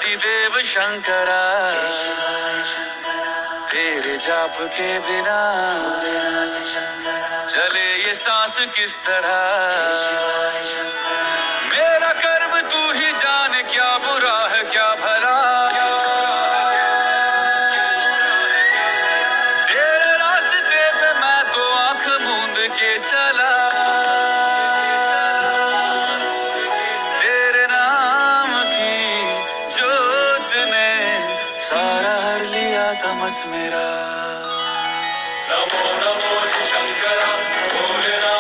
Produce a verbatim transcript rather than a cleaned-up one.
देव शंकरा, तेरे जाप के बिना चले ये सांस किस तरह। मेरा कर्म तू ही जाने, क्या बुरा है क्या भला। तेरे रास्ते पे मैं तो आंख मूंद के चला, तेरे नाम की जोत ने सारा हर लिया तमस मेरा। नमो नमो शंकरा भोलेनाथ।